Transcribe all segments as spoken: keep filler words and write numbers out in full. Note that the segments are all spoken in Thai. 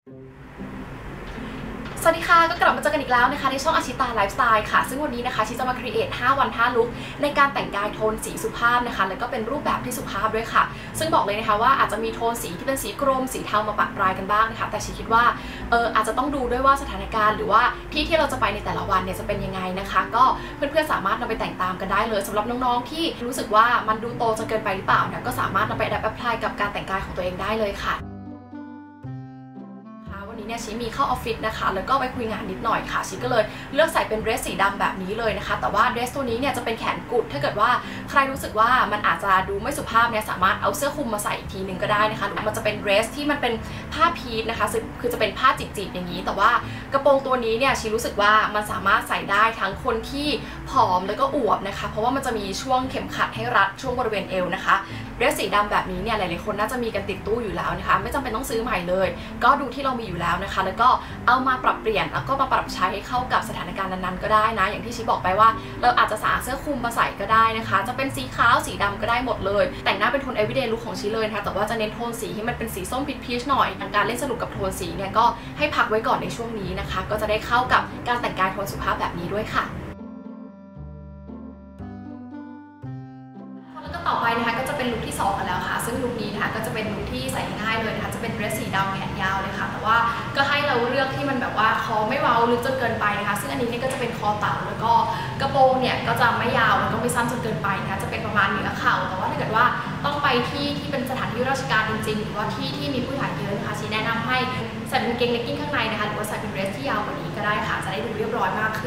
สวัสดีค่ะก็กลับมาเจอกันอีกแล้วนะคะในช่องอาชิตาไลฟ์สไตล์ค่ะซึ่งวันนี้นะคะชิจะมาครีเอทห้าวันห้าลุคในการแต่งกายโทนสีสุภาพนะคะแล้วก็เป็นรูปแบบที่สุภาพด้วยค่ะซึ่งบอกเลยนะคะว่าอาจจะมีโทนสีที่เป็นสีกรมสีเทามาปะปลายกันบ้างนะคะแต่ชิคิดว่าเอออาจจะต้องดูด้วยว่าสถานการณ์หรือว่าที่ที่เราจะไปในแต่ละวันเนี่ยจะเป็นยังไงนะคะก็เพื่อนๆสามารถนำไปแต่งตามกันได้เลยสำหรับน้องๆที่รู้สึกว่ามันดูโตจนเกินไปหรือเปล่าเนี่ยก็สามารถนำไปแอดแอปพลายกับการแต่งกายของตัวเองได้เลยค่ะวันนี้เนี่ยชิมีเข้าออฟฟิศนะคะแล้วก็ไปคุยงานนิดหน่อยค่ะชิก็เลยเลือกใส่เป็นเดรสสีดำแบบนี้เลยนะคะแต่ว่าเดรสตัวนี้เนี่ยจะเป็นแขนกุดถ้าเกิดว่าใครรู้สึกว่ามันอาจจะดูไม่สุภาพเนี่ยสามารถเอาเสื้อคลุมมาใส่อีกทีหนึ่งก็ได้นะคะหรือมันจะเป็นเดรสที่มันเป็นผ้าพีทนะคะคือจะเป็นผ้าจิบๆอย่างนี้แต่ว่ากระโปรงตัวนี้เนี่ยชิรู้สึกว่ามันสามารถใส่ได้ทั้งคนที่ผอมแล้วก็อวบนะคะเพราะว่ามันจะมีช่วงเข็มขัดให้รัดช่วงบริเวณเอวนะคะเดรสสีดำแบบนี้เนี่ยหลายๆคนน่าจะมีกันติดตู้อยู่แล้วนะคะไม่จำเป็นต้องซื้อใหม่เลยก็ดูที่เรามีอยู่แล้วนะคะแล้วก็เอามาปรับเปลี่ยนแล้วก็มาปรับใช้ให้เข้ากับสถานการณ์นั้นๆก็ได้นะอย่างที่ชิบอกไปว่าเราอาจจะสาเสื้อคลุมมาใส่ก็ได้นะคะจะเป็นสีขาวสีดำก็ได้หมดเลยแต่งหน้าเป็นโทน everyday look ของชิเลยนะคะแต่ว่าจะเน้นโทนสีให้มันเป็นสีส้มพีชๆหน่อยการเล่นสนุกกับโทนสีเนี่ยก็ให้พักไว้ก่อนในช่วงนี้นะคะก็จะได้เข้ากับการแต่งกายโทนสุภาพแบบนี้ด้วยค่ะต่อไปนะคะก็จะเป็นลุคที่สองกันแล้วค่ะซึ่งลุคนี้นะคะก็จะเป็นลุคที่ใส่ง่ายเลยนะคะจะเป็นเดรสสีดำแขนยาวเลยค่ะแต่ว่าก็ให้เราเลือกที่มันแบบว่าคอไม่เว้าลึกจนเกินไปนะคะซึ่งอันนี้เนี่ยก็จะเป็นคอเต่าแล้วก็กระโปรงเนี่ยก็จะไม่ยาวแล้วก็ไม่สั้นจนเกินไปนะคะจะเป็นประมาณเหนือเข่าแต่ว่าถ้าเกิดว่าต้องไปที่ที่เป็นสถานที่ราชการจริงๆหรือว่าที่ที่มีผู้ใหญ่เยอะนะคะชี้แนะนำให้ใส่กางเกงเลกกิ้งข้างในนะคะหรือว่าใส่เป็นเดรสที่ยาวกว่านี้ก็ได้ค่ะจะได้ดูเรียบร้อยมากขึ้น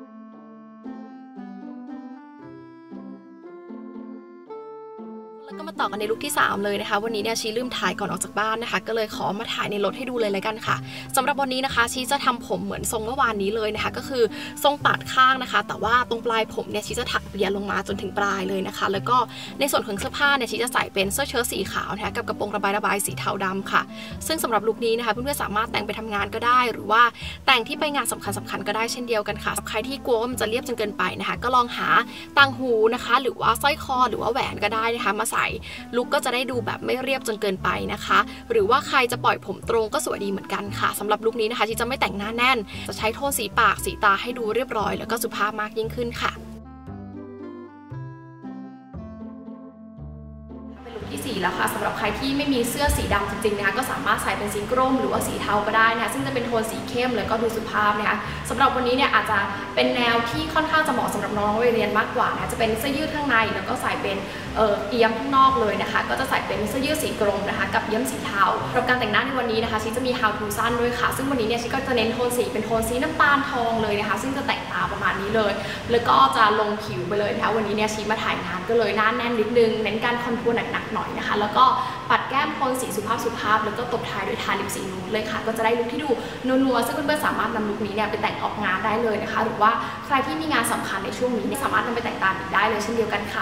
แล้วก็มาต่อกันในลุคที่สามเลยนะคะวันนี้เนี่ยชีลืมถ่ายก่อนออกจากบ้านนะคะก็เลยขอมาถ่ายในรถให้ดูเลยเลยกันค่ะสำหรับวันนี้นะคะชีจะทำผมเหมือนทรงเมื่อวานนี้เลยนะคะก็คือทรงปาดข้างนะคะแต่ว่าตรงปลายผมเนี่ยชีจะถักเบียร์ลงมาจนถึงปลายเลยนะคะแล้วก็ในส่วนของเสื้อผ้าเนี่ยชีจะใส่เป็นเสื้อเชิ้ตสีขาวนะคะกับกระโปรงระบายระบายสีเทาดำค่ะซึ่งสำหรับลุคนี้นะคะเพื่อนๆสามารถแต่งไปทำงานก็ได้หรือว่าแต่งที่ไปงานสำคัญสำคัญก็ได้เช่นเดียวกันค่ะใครที่กลัวว่ามันจะเรียบจนเกินไปนะคะก็ลองหาต่างหูนะคะหรือว่าสร้อยคอหรือว่าแหวนก็ได้นะคะมาใส่ลุคก็จะได้ดูแบบไม่เรียบจนเกินไปนะคะหรือว่าใครจะปล่อยผมตรงก็สวยดีเหมือนกันค่ะสำหรับลุคนี้นะคะที่จะไม่แต่งหน้าแน่นจะใช้โทนสีปากสีตาให้ดูเรียบร้อยแล้วก็สุภาพมากยิ่งขึ้นค่ะที่สี่แล้วค่ะสำหรับใครที่ไม่มีเสื้อสีดำจริงๆนะคะก็สามารถใส่เป็นสีกรมหรือว่าสีเทาก็ได้นะคะซึ่งจะเป็นโทนสีเข้มแล้วก็ดูสุภาพนะคะสำหรับวันนี้เนี่ยอาจจะเป็นแนวที่ค่อนข้างจะเหมาะสำหรับน้องๆวัยเรียนมากกว่านะจะเป็นเสื้อยืดข้างในแล้วก็ใส่เป็นเอ่อเอี้ยมข้างนอกเลยนะคะก็จะใส่เป็นเสื้อยืดสีกรมนะคะกับเอี้ยมสีเทาสำหรับการแต่งหน้าในวันนี้นะคะชิจะมี how to สั้นด้วยค่ะซึ่งวันนี้เนี่ยชิก็จะเน้นโทนสีเป็นโทนสีน้ำตาลทองเลยนะคะซึ่งจะแต่งตาประมาณนี้เลยแล้วก็จะลงผิวไปเลยนะคะวันนี้เนี่ยชิมาถ่ายงานก็เลยหน้าแน่นนิดนึงเน้นการคอนทัวร์หนักๆหน่อยนะคะแล้วก็ปัดแก้มโทนสีสุภาพสุภาพแล้วก็ตบท้ายด้วยทาลิปสีนูดเลยค่ะก็จะได้ลุคที่ดูนัวๆซึ่งเพื่อนๆสามารถนำลุคนี้เนี่ยไปแต่งออกงานได้เลยนะคะหรือว่าใครที่มีงานสำคัญในช่วงนี้สามารถนำไปแต่งตามอีกได้เลยเช่นเดียวกันค่ะ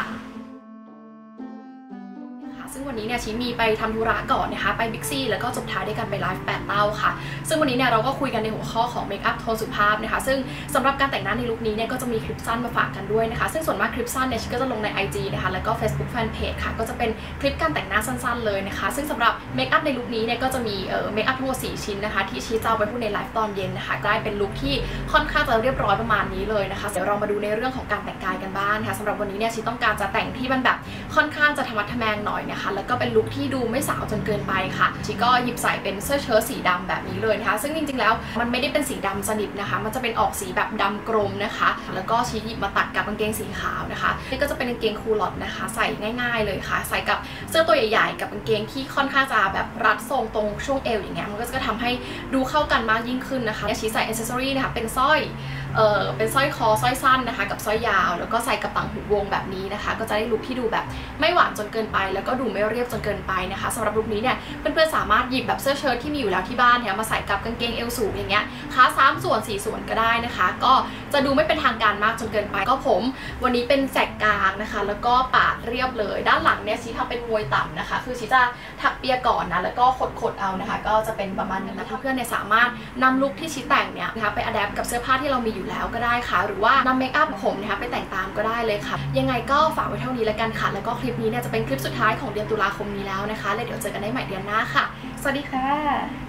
ซึ่งวันนี้เนี่ยชิมีไปทำธุระก่อนนะคะไปบิ๊กซีแล้วก็จบท้ายด้วยกันไปไลฟ์แปดเต้าค่ะซึ่งวันนี้เนี่ยเราก็คุยกันในหัวข้อของเมคอัพโทนสุภาพนะคะซึ่งสำหรับการแต่งหน้าในลุคนี้เนี่ยก็จะมีคลิปสั้นมาฝากกันด้วยนะคะซึ่งส่วนมากคลิปสั้นเนี่ยชิก็จะลงใน ไอ จี นะคะแล้วก็ Facebook Fanpage ค่ะก็จะเป็นคลิปการแต่งหน้าสั้นๆเลยนะคะซึ่งสำหรับเมคอัพในลุคนี้เนี่ยก็จะมีเอ่อเมคอัพทั้งหมดสี่ชิ้นนะคะที่ชิจะเอาไว้พูดในไลฟ์ตอนเย็นนะคะได้เป็นลุคที่ค่อนข้างจะเรียบร้อยประมาณนี้เลยนะคะเดี๋ยวเรามาดูในเรื่องของการแต่งกายกันบ้างค่ะสำหรับวันนี้เนี่ยชิต้องการจะแต่งที่มันแบบค่อนข้างจะธรรมะทแมงหน่อยนะคะแล้วก็เป็นลุคที่ดูไม่สาวจนเกินไปค่ะชิก็หยิบใส่เป็นเสื้อเชิ้ตสีดำแบบนี้เลยนะคะซึ่งจริงๆแล้วมันไม่ได้เป็นสีดำสนิทนะคะมันจะเป็นออกสีแบบดำกรมนะคะแล้วก็ชิหยิบมาตัดกับกางเกงสีขาวนะคะนี่ก็จะเป็นกางเกงคูลอตนะคะใส่ง่ายๆเลยค่ะใส่กับเสื้อตัวใหญ่ๆกับกางเกงที่ค่อนข้างจะแบบรัดทรงตรงช่วงเอวอย่างเงี้ยมันก็จะทำให้ดูเข้ากันมากยิ่งขึ้นนะคะชิใส่อิสเซอรี่นะคะเป็นสร้อยเออเป็นสร้อยคอสร้อยสั้นนะคะกับสร้อยยาวแล้วก็ใส่กระปังหูวงแบบนี้นะคะก็จะได้ลุคที่ดูแบบไม่หวานจนเกินไปแล้วก็ดูไม่เรียบจนเกินไปนะคะสำหรับลุคนี้เนี่ยเพื่อนๆสามารถหยิบแบบเสื้อเชิ้ตที่มีอยู่แล้วที่บ้านเนี่ยมาใส่กับกางเกงเอวสูงอย่างเงี้ยขาสามส่วนสี่ส่วนก็ได้นะคะก็จะดูไม่เป็นทางการมากจนเกินไปก็ผมวันนี้เป็นแสกกลางนะคะแล้วก็ปาดเรียบเลยด้านหลังเนี่ยชีทำเป็นมวยต่ำนะคะคือชีจะถักเปียก่อนนะแล้วก็ขดๆเอานะคะก็จะเป็นประมาณนี้นะคะเพื่อนเนี่ยสามารถนำลุคที่ชีแต่งเนี่ยนะคะไปอัดแอปกับเสื้อผ้าที่เรามีอยู่แล้วก็ได้ค่ะหรือว่านำเมคอัพผมนะคะไปแต่งตามก็ได้เลยค่ะยังไงก็ฝากไว้เท่านี้แล้วกันค่ะแล้วก็คลิปนี้เนี่ยจะเป็นคลิปสุดท้ายของเดือนตุลาคมนี้แล้วนะคะแล้วเดี๋ยวเจอกันได้ใหม่เดือนหน้าค่ะสวัสดีค่ะ